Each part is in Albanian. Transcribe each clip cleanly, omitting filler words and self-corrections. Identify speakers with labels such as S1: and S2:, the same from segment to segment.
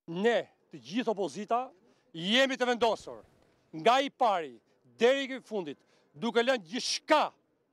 S1: Ne, të gjithë opozita, jemi të vendosur, nga i pari, deri i fundit, duke lënë gjithçka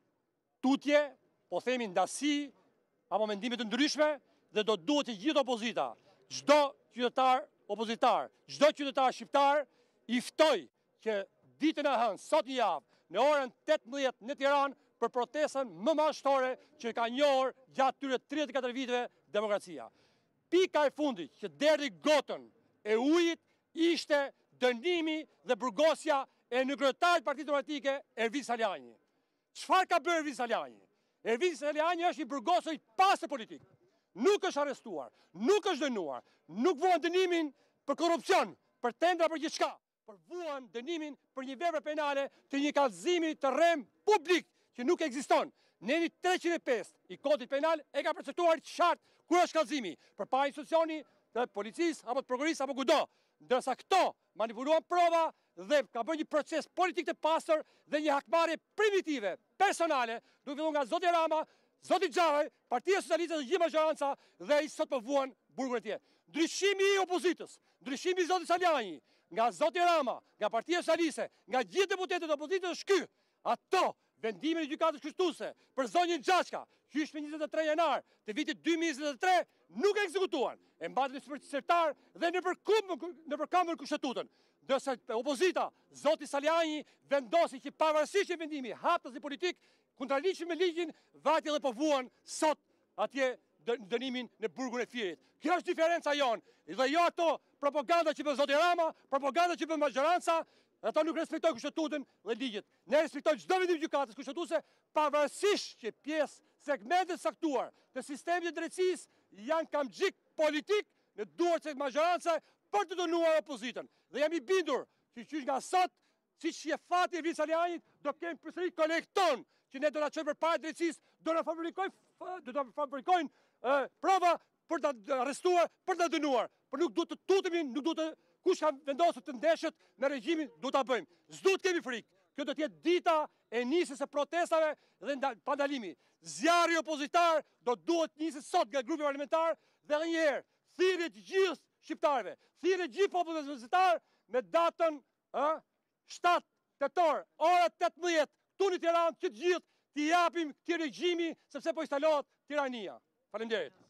S1: tutje, po themi ndasi, apo mendime të ndryshme, dhe do duhet që gjithë opozita, çdo qytetar opozitar, çdo qytetar shqiptar, i ftoj që ditën e hënë, sot një javë, në orën 18 në Tiranë, për protestën më mashtore që ka njohur gjatë tyre 34 viteve demokracia. Pika e fundit që derdhi gotën e ujit ishte dënimi dhe burgosja e një kryetarit Partisë Demokratike, Ervin Saliani. Çfarë ka bërë Ervin Saliani? Ervin Saliani është i burgosur i pastë politik. Nuk është arrestuar, nuk është dënuar, nuk vuan dënimin për korrupsion, për tendra, për gjithçka, por vuan dënimin për një vepër penale të një kallëzimi të rrem publik që nuk ekziston. Neni 305 i kodit penal e ka përcaktuar qartë ku është kallëzimi, përpara institucioni të policisë apo të prokurisë apo kudo. Ndërsa këto manipuluan prova dhe ka bërë një proces politik të pastër dhe një hakmarrje primitive, personale, duke filluar nga zoti Rama, zoti Xhavaj, Partia Socialiste dhe gjithë majoranca dhe i sot po vuan burgun e tij. Ndryshimi i opozitës, ndryshimi i zotit Saliani, nga zoti Rama, nga Partia Socialiste, nga gjithë deputetët e opozitës është ky. Ato vendimin e gjykatës kushtetuese për zonjën Xhaçka, qysh me 23 janar të vitit 2023 nuk e ekzekutuan. E mbajtën në sekretar dhe në përkëmbën kushtetutën. Ndërsa opozita, zoti Saliani vendosi që pavarësisht që vendimi hapës i politik, kundërligjshëm me ligjin, vati dhe po vuan sot atje dënimin në burgun e Firit. Kjo është diferenca jonë. Dhe jo ato propaganda që bën zoti Rama, propaganda që bën majoranca, ata nuk respektojnë kushtetutën dhe ligjet. Ne respektojmë çdo vendim gjykatës kushtetuese, pavarësisht që pjesë segmentet saktuar të sistemit të drejtësisë janë kamxhik politik në duart e majorancës për të dënuar opozitën. Dhe jam i bindur që nga sot, siç je fati e Ervin Salianit, do kemi përsëri kolegët tonë që ne do na çojmë përpara drejtësisë, do na fabrikojnë prova për të arrestuar, për të dënuar. Por nuk duhet të tutemi, nuk duhet të kush ka vendosur të ndeshët me regjimin, duhet ta bëjmë. S'duhet të kemi frikë. Kjo do të jetë dita e nisjes së protestave dhe pandalimi. Zjarri opozitar do duhet nisë sot nga grupi parlamentar dhe edhe një herë thirrje të gjithë shqiptarëve, thirrje të gjithë popullit opozitaar me datën 7 tetor, ora 18, këtu në Tiranë, që të gjithë t'i japim këtij regjimi sepse po instalohet tirania. Faleminderit.